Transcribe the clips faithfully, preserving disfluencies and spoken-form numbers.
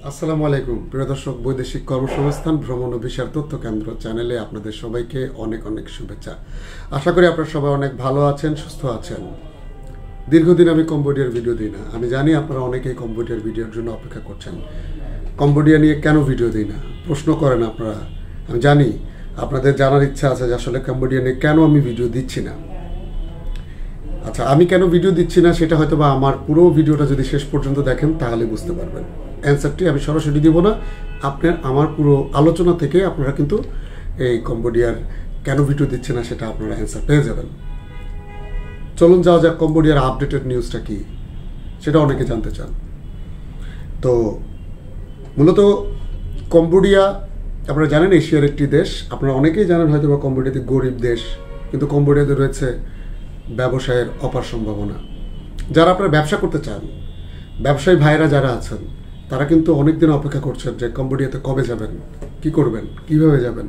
আসসালামু আলাইকুম প্রিয় দর্শক, বৈদেশিক কর্মসংস্থান ভ্রমণ ও ভিসার তথ্য কেন্দ্র চ্যানেলে আপনাদের সবাইকে অনেক অনেক শুভেচ্ছা। আশা করি আপনারা সবাই অনেক ভালো আছেন, সুস্থ আছেন। দীর্ঘদিন আমি কম্বোডিয়ার ভিডিও দিই না। আমি জানি আপনারা অনেকেই কম্বোডিয়ার ভিডিওর জন্য অপেক্ষা করছেন। কম্বোডিয়া নিয়ে কেন ভিডিও দিই না প্রশ্ন করেন আপনারা। আমি জানি আপনাদের জানার ইচ্ছা আছে যে আসলে কম্বোডিয়া নিয়ে কেন আমি ভিডিও দিচ্ছি না। আচ্ছা, আমি কেন ভিডিও দিচ্ছি না সেটা হয়তো বা আমার পুরো ভিডিওটা যদি শেষ পর্যন্ত দেখেন তাহলে বুঝতে পারবেন। অ্যান্সারটি আমি সরাসরি দিব না, আপনার আমার পুরো আলোচনা থেকে আপনারা কিন্তু এই কম্বোডিয়ার কেন ভিডিও দিচ্ছে না সেটা আপনারা অ্যান্সার পেয়ে যাবেন। চলুন যাওয়া যাক কম্বোডিয়ার আপডেটেড নিউজটা কি সেটা অনেকে জানতে চান। তো মূলত কম্বোডিয়া আপনারা জানেন এশিয়ার একটি দেশ। আপনারা অনেকেই জানেন হয়তো বা কম্বোডিয়াতে গরিব দেশ, কিন্তু কম্বোডিয়াতে রয়েছে ব্যবসায়ের অপার সম্ভাবনা। যারা আপনারা ব্যবসা করতে চান, ব্যবসায়ী ভাইরা যারা আছেন, তারা কিন্তু অনেক দিন অপেক্ষা করছেন যে কম্বোডিয়াতে কবে যাবেন, কি করবেন, কিভাবে যাবেন।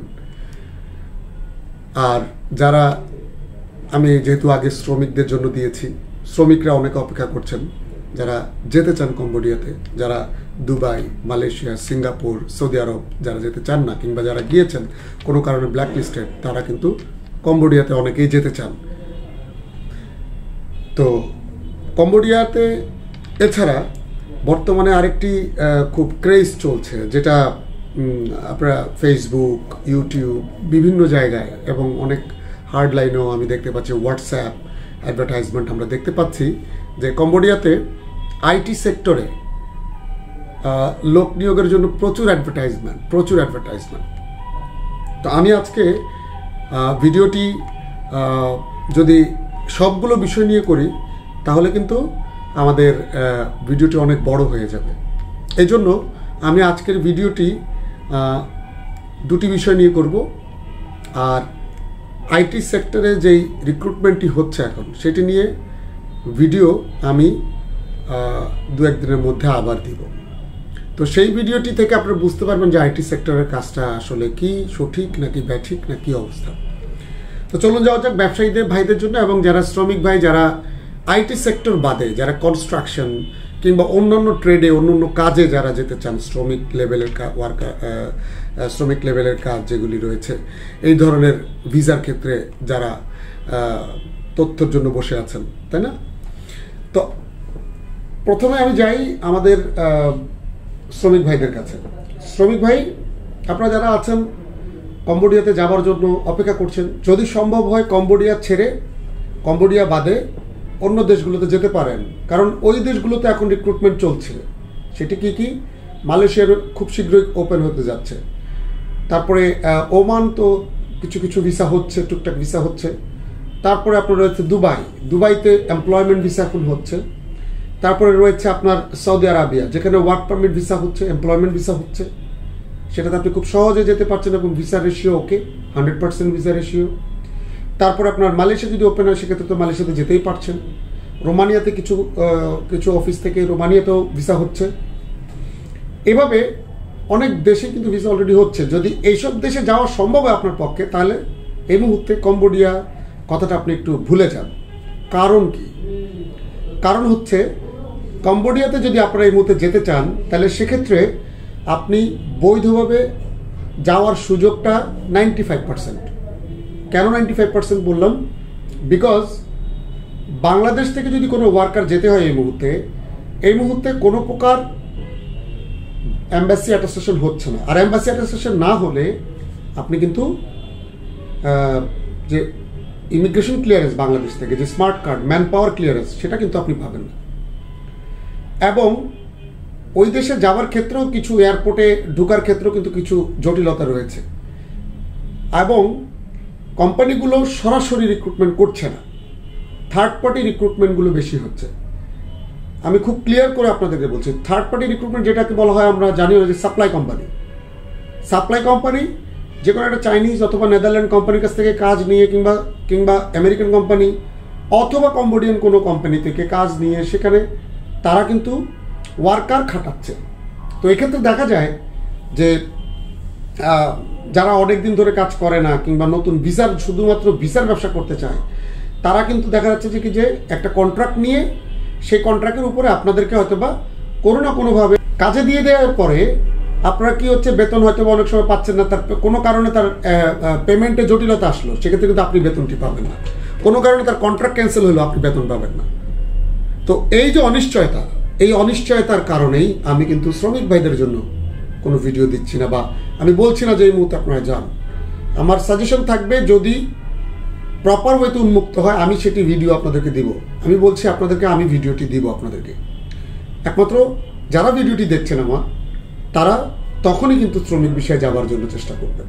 আর যারা আমি যেহেতু আগে শ্রমিকদের জন্য দিয়েছি, শ্রমিকরা অনেকে অপেক্ষা করছেন যারা যেতে চান কম্বোডিয়াতে, যারা Dubai, Malaysia, Singapore, Saudi Arab যারা যেতে চান না, কিংবা যারা গিয়েছেন কোনো কারণে ব্ল্যাক লিস্টেড, তারা কিন্তু কম্বোডিয়াতে অনেকেই যেতে চান। তো কম্বোডিয়াতে এছাড়া বর্তমানে আরেকটি খুব ক্রেজ চলছে, যেটা আপনারা ফেসবুক, ইউটিউব, বিভিন্ন জায়গায় এবং অনেক হার্ডলাইনেও আমি দেখতে পাচ্ছি, হোয়াটসঅ্যাপ অ্যাডভার্টাইজমেন্ট আমরা দেখতে পাচ্ছি যে কম্বোডিয়াতে আইটি সেক্টরে লোক নিয়োগের জন্য প্রচুর অ্যাডভার্টাইজমেন্ট প্রচুর অ্যাডভার্টাইজমেন্ট তো আমি আজকে ভিডিওটি যদি সবগুলো বিষয় নিয়ে করি তাহলে কিন্তু আমাদের ভিডিওটি অনেক বড় হয়ে যাবে। এই জন্য আমি আজকের ভিডিওটি দুটি বিষয় নিয়ে করব। আর আইটি সেক্টরে যেই রিক্রুটমেন্টটি হচ্ছে এখন সেটি নিয়ে ভিডিও আমি দু একদিনের মধ্যে আবার দিব। তো সেই ভিডিওটি থেকে আপনারা বুঝতে পারবেন যে আইটি সেক্টরের কাজটা আসলে কি সঠিক নাকি ব্যাঠিক না কি অবস্থা। তো চলুন যাওয়া যাক ব্যবসায়ীদের ভাইদের জন্য এবং যারা শ্রমিক ভাই, যারা আইটি সেক্টর বাদে, যারা কনস্ট্রাকশন কিংবা অন্যান্য ট্রেডে, অন্যান্য কাজে যারা যেতে চান, শ্রমিক লেভেলের ওয়ার্কার, শ্রমিক লেভেলের কাজ যেগুলি রয়েছে, এই ধরনের ভিসার ক্ষেত্রে যারা তথ্যের জন্য বসে আছেন, তাই না? তো প্রথমে আমি যাই আমাদের শ্রমিক ভাইদের কাছে। শ্রমিক ভাই আপনারা যারা আছেন কম্বোডিয়াতে যাওয়ার জন্য অপেক্ষা করছেন, যদি সম্ভব হয় কম্বোডিয়া ছেড়ে, কম্বোডিয়া বাদে অন্য দেশগুলোতে যেতে পারেন, কারণ ওই দেশগুলোতে এখন রিক্রুটমেন্ট চলছে। সেটি কি কি? মালয়েশিয়ার খুব শীঘ্রই ওপেন হতে যাচ্ছে, তারপরে ওমান তো কিছু কিছু ভিসা হচ্ছে, টুকটাক ভিসা হচ্ছে, তারপরে আপনার রয়েছে দুবাই, দুবাইতে এমপ্লয়মেন্ট ভিসা এখন হচ্ছে, তারপরে রয়েছে আপনার সৌদি আরবিয়া, যেখানে ওয়ার্ক পারমিট ভিসা হচ্ছে, এমপ্লয়মেন্ট ভিসা হচ্ছে, সেটাতে আপনি খুব সহজে যেতে পারছেন এবং visa ratio okay, hundred percent visa ratio. তারপর আপনার মালয়েশিয়া যদি ওপেন হয় সেক্ষেত্রে তো মালয়েশিয়াতে যেতেই পারছেন। রোমানিয়াতে কিছু কিছু অফিস থেকে রোমানিয়াতেও ভিসা হচ্ছে। এভাবে অনেক দেশে কিন্তু ভিসা অলরেডি হচ্ছে। যদি এইসব দেশে যাওয়া সম্ভব হয় আপনার পক্ষে, তাহলে এই মুহূর্তে কম্বোডিয়া কথাটা আপনি একটু ভুলে যান। কারণ কি? কারণ হচ্ছে কম্বোডিয়াতে যদি আপনারা এই মুহূর্তে যেতে চান, তাহলে সেক্ষেত্রে আপনি বৈধভাবে যাওয়ার সুযোগটা নাইনটি ফাইভ পার্সেন্ট। কেন নাইনটি ফাইভ পার্সেন্ট বললাম? বিকজ বাংলাদেশ থেকে যদি কোনো ওয়ার্কার যেতে হয় এই মুহূর্তে, এই মুহূর্তে কোনো প্রকার এম্বাসি অ্যাটাস্টেশন হচ্ছে না। আর এম্বাসি অ্যাটাস্টেশন না হলে আপনি কিন্তু যে ইমিগ্রেশন ক্লিয়ারেন্স বাংলাদেশ থেকে, যে smart card, man power clearance, সেটা কিন্তু আপনি পাবেন না। এবং ওই দেশে যাওয়ার ক্ষেত্রেও কিছু, এয়ারপোর্টে ঢোকার ক্ষেত্রেও কিন্তু কিছু জটিলতা রয়েছে। এবং কোম্পানিগুলো সরাসরি রিক্রুটমেন্ট করছে না, থার্ড পার্টি রিক্রুটমেন্টগুলো বেশি হচ্ছে। আমি খুব ক্লিয়ার করে আপনাদেরকে বলছি, থার্ড পার্টি রিক্রুটমেন্ট যেটাকে বলা হয়, আমরা জানি যে সাপ্লাই কোম্পানি। সাপ্লাই কোম্পানি যে কোনো একটা চাইনিজ অথবা নেদারল্যান্ড কোম্পানির কাছ থেকে কাজ নিয়ে, কিংবা কিংবা আমেরিকান কোম্পানি অথবা কম্বোডিয়ান কোনো কোম্পানি থেকে কাজ নিয়ে সেখানে তারা কিন্তু ওয়ার্কার খাটাচ্ছে। তো এক্ষেত্রে দেখা যায় যে যারা অনেক দিন ধরে কাজ করে না, কিংবা নতুন ভিসার, শুধুমাত্র ভিসার ব্যবসা করতে চায়, তারা কিন্তু দেখা যাচ্ছে যে কি যে একটা কন্ট্রাক্ট নিয়ে সেই কন্ট্রাক্টের উপরে আপনাদেরকে হয়তো বা কোনো না কোনোভাবে কাজে দিয়ে দেওয়ার পরে আপনার কি হচ্ছে, বেতন হয়তো অনেক সময় পাচ্ছেন না, তার কোনো কারণে তার পেমেন্টে জটিলতা আসলো, সেক্ষেত্রে কিন্তু আপনি বেতনটি পাবেন না। কোনো কারণে তার কন্ট্রাক্ট ক্যান্সেল হলো, আপনি বেতন পাবেন না। তো এই যে অনিশ্চয়তা, এই অনিশ্চয়তার কারণেই আমি কিন্তু শ্রমিক ভাইদের জন্য কোনো ভিডিও দিচ্ছি না, বা আমি বলছি না যে এই মুহূর্তে আপনারা যান। আমার সাজেশন থাকবে, যদি প্রপার ওয়েতে উন্মুক্ত হয় আমি সেটি ভিডিও আপনাদেরকে দিব। আমি বলছি আপনাদেরকে, আমি ভিডিওটি দিব আপনাদেরকে। একমাত্র যারা ভিডিওটি দেখছেন আমার, তারা তখনই কিন্তু শ্রমিক বিষয়ে যাবার জন্য চেষ্টা করবেন।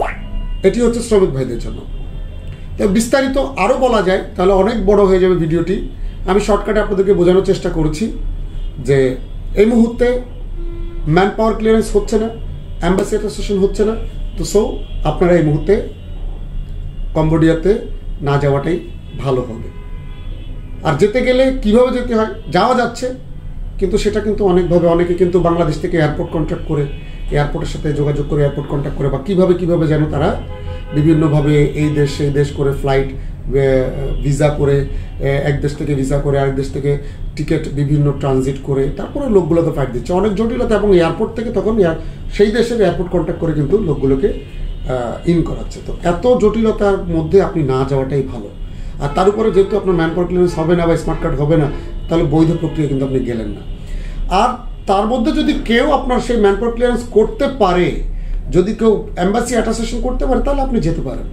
এটি হচ্ছে শ্রমিক ভাইদের জন্য। বিস্তারিত আরও বলা যায়, তাহলে অনেক বড় হয়ে যাবে ভিডিওটি। আমি শর্টকাটে আপনাদেরকে বোঝানোর চেষ্টা করেছি যে এই মুহূর্তে ম্যান পাওয়ার ক্লিয়ারেন্স হচ্ছে না, অ্যাম্বাসি অ্যাটাস্টেশন হচ্ছে না। তো সো আপনারা এই মুহূর্তে কম্বোডিয়াতে না যাওয়াটাই ভালো হবে। আর যেতে গেলে কিভাবে যেতে হয়, যাওয়া যাচ্ছে, কিন্তু সেটা কিন্তু অনেকভাবে, অনেকে কিন্তু বাংলাদেশ থেকে এয়ারপোর্ট কন্ট্যাক্ট করে, এয়ারপোর্টের সাথে যোগাযোগ করে এয়ারপোর্ট কন্ট্যাক্ট করে, বা কীভাবে কীভাবে যেন তারা বিভিন্নভাবে এই দেশ সেই দেশ করে ফ্লাইট ভিসা করে, এক দেশ থেকে ভিসা করে আরেক দেশ থেকে টিকিট বিভিন্ন ট্রানজিট করে তারপরে লোকগুলোকে ফ্লাইট দিচ্ছে। অনেক জটিলতা, এবং এয়ারপোর্ট থেকে তখন সেই দেশের এয়ারপোর্ট কন্ট্যাক্ট করে কিন্তু লোকগুলোকে ইন করাচ্ছে। তো এত জটিলতার মধ্যে আপনি না যাওয়াটাই ভালো। আর তার উপরে যেহেতু আপনার ম্যান পাওয়ার ক্লিয়ারেন্স হবে না বা স্মার্ট কার্ড হবে না, তাহলে বৈধ প্রক্রিয়া কিন্তু আপনি গেলেন না। আর তার মধ্যে যদি কেউ আপনার সেই ম্যান পাওয়ার ক্লিয়ারেন্স করতে পারে, যদি কেউ অ্যাম্বাসি অ্যাটাস্টেশন করতে পারে, তাহলে আপনি যেতে পারেন।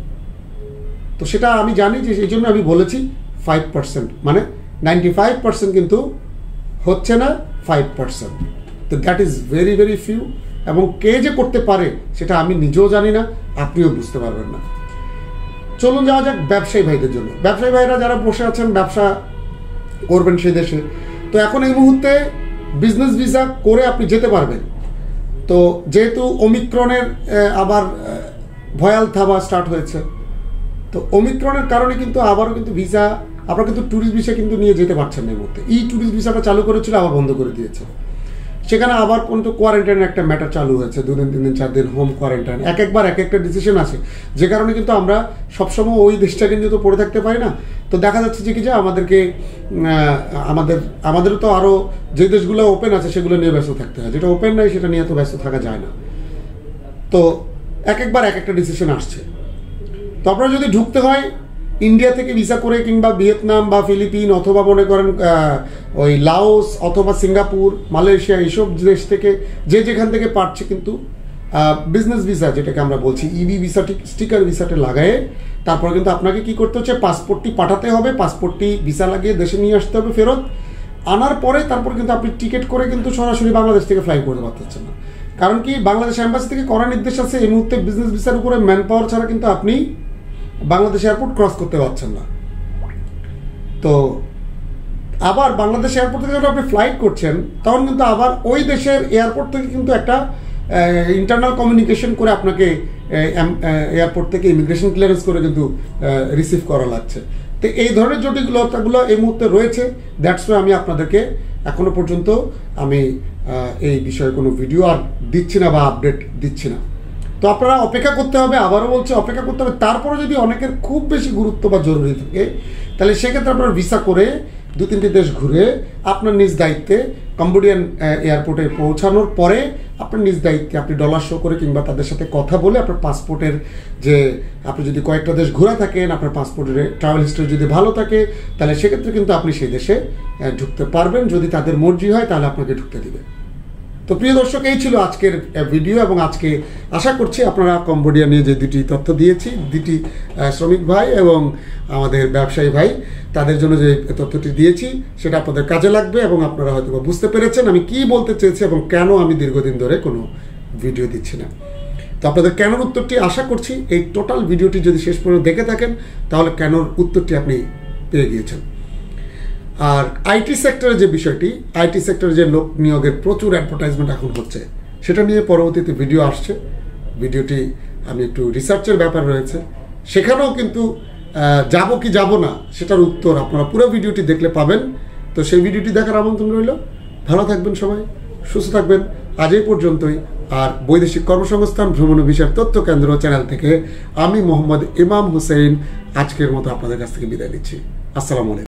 তো সেটা আমি জানি, যে এই জন্য আমি বলেছি ফাইভ পার্সেন্ট, মানে নাইনটি ফাইভ পার্সেন্ট কিন্তু হচ্ছে না, ফাইভ পার্সেন্ট। তো that is very very few, এবং কে যে করতে পারে সেটা আমি নিজেও জানি না, আপনিও বুঝতে পারবেন না। চলুন যাওয়া যাক ব্যবসায়ী ভাইদের জন্য। ব্যবসায়ী ভাইরা যারা বসে আছেন, ব্যবসা করবেন সেই দেশে, তো এখন এই মুহূর্তে বিজনেস ভিসা করে আপনি যেতে পারবেন। তো যেহেতু ওমিক্রনের আবার ভয়াল থাবা স্টার্ট হয়েছে, তো ওমিক্রনের কারণে কিন্তু আবারও কিন্তু ভিসা, আপনারা কিন্তু ট্যুরিস্ট ভিসা কিন্তু নিয়ে যেতে পারছেন না এই মুহূর্তে। ই ট্যুরিস্ট ভিসাটা চালু করেছিল, আবার বন্ধ করে দিয়েছে। সেখানে আবার কিন্তু কোয়ারেন্টাইনের একটা ম্যাটার চালু হয়েছে, দুদিন তিন দিন চার দিন হোম কোয়ারেন্টাইন, এক একবার এক একটা ডিসিশন আছে, যে কারণে কিন্তু আমরা সবসময় ওই দেশটাকে নিয়ে তো পড়ে থাকতে পারি না। তো দেখা যাচ্ছে যে কি, যে আমাদেরকে আমাদের আমাদের তো আরও যে দেশগুলো ওপেন আছে সেগুলো নিয়ে ব্যস্ত থাকতে হয়, যেটা ওপেন নাই সেটা নিয়ে তো ব্যস্ত থাকা যায় না। তো এক একবার এক একটা ডিসিশন আসছে। তো আপনারা যদি ঢুকতে হয় ইন্ডিয়া থেকে ভিসা করে, কিংবা ভিয়েতনাম বা ফিলিপিন, অথবা মনে করেন ওই লাওস অথবা সিঙ্গাপুর, মালয়েশিয়া, এইসব দেশ থেকে যে যেখান থেকে পারছে, কিন্তু বিজনেস ভিসা যেটাকে আমরা বলছি ইবি ভিসাটি, স্টিকার ভিসাটা লাগায়ে তারপর কিন্তু আপনাকে কি করতে হচ্ছে, পাসপোর্টটি পাঠাতে হবে, পাসপোর্টটি ভিসা লাগিয়ে দেশে নিয়ে আসতে হবে ফেরত। আনার পরে তারপর কিন্তু আপনি টিকিট করে কিন্তু সরাসরি বাংলাদেশ থেকে ফ্লাই করতে পারতেছেন না। কারণ কি, বাংলাদেশ অ্যাম্বাসি থেকে করার নির্দেশ আছে এই মুহূর্তে বিজনেস ভিসার উপরে ম্যান পাওয়ার ছাড়া কিন্তু আপনি বাংলাদেশ এয়ারপোর্ট ক্রস করতে পারছেন না। তো আবার বাংলাদেশ এয়ারপোর্ট থেকে যখন আপনি ফ্লাইট করছেন, তখন কিন্তু আবার ওই দেশের এয়ারপোর্ট থেকে কিন্তু একটা ইন্টারনাল কমিউনিকেশন করে আপনাকে এয়ারপোর্ট থেকে ইমিগ্রেশন ক্লিয়ারেন্স করে কিন্তু রিসিভ করা লাগছে। তো এই ধরনের জটিলতাগুলো এই মুহূর্তে রয়েছে। দ্যাটস ওয়াই আমি আপনাদেরকে এখনো পর্যন্ত আমি এই বিষয়ে কোনো ভিডিও আর দিচ্ছি না বা আপডেট দিচ্ছি না। তো আপনারা অপেক্ষা করতে হবে, আবারও বলছে অপেক্ষা করতে হবে। তারপরে যদি অনেকের খুব বেশি গুরুত্ব বা জরুরি থাকে, তাহলে সেক্ষেত্রে আপনার ভিসা করে দু তিনটি দেশ ঘুরে আপনার নিজ দায়িত্বে কম্বোডিয়ান এয়ারপোর্টে পৌঁছানোর পরে আপনার নিজ দায়িত্বে আপনি ডলার শো করে কিংবা তাদের সাথে কথা বলে আপনার পাসপোর্টের, যে আপনি যদি কয়েকটা দেশ ঘোরা থাকেন, আপনার পাসপোর্টের ট্রাভেল হিস্ট্রি যদি ভালো থাকে, তাহলে সেক্ষেত্রে কিন্তু আপনি সেই দেশে ঢুকতে পারবেন। যদি তাদের মর্জি হয় তাহলে আপনাকে ঢুকতে দিবে। তো প্রিয় দর্শক, এই ছিল আজকের ভিডিও, এবং আজকে আশা করছি আপনারা কম্বোডিয়া নিয়ে যে দুটি তথ্য দিয়েছি, দুটি শ্রমিক ভাই এবং আমাদের ব্যবসায়ী ভাই, তাদের জন্য যে তথ্যটি দিয়েছি সেটা আপনাদের কাজে লাগবে, এবং আপনারা হয়তো বুঝতে পেরেছেন আমি কি বলতে চেয়েছি এবং কেন আমি দীর্ঘদিন ধরে কোনো ভিডিও দিচ্ছি না। তো আপনাদের কেনর উত্তরটি আশা করছি এই টোটাল ভিডিওটি যদি শেষ পর্যন্ত দেখে থাকেন, তাহলে কেনর উত্তরটি আপনি পেয়ে গিয়েছেন। আর আইটি সেক্টরের যে বিষয়টি, আইটি সেক্টরে যে লোক নিয়োগের প্রচুর অ্যাডভার্টাইজমেন্ট এখন হচ্ছে, সেটা নিয়ে পরবর্তীতে ভিডিও আসছে। ভিডিওটি আমি একটু রিসার্চের ব্যাপার রয়েছে, সেখানেও কিন্তু যাব কি যাব না সেটার উত্তর আপনারা পুরো ভিডিওটি দেখলে পাবেন। তো সেই ভিডিওটি দেখার আমন্ত্রণ রইল। ভালো থাকবেন সবাই, সুস্থ থাকবেন। আজ এই পর্যন্তই। আর বৈদেশিক কর্মসংস্থান ভ্রমণ ও ভিসার তথ্য কেন্দ্র চ্যানেল থেকে আমি মোহাম্মদ ইমাম হোসেন আজকের মতো আপনাদের কাছ থেকে বিদায় নিচ্ছি। আসসালামু আলাইকুম।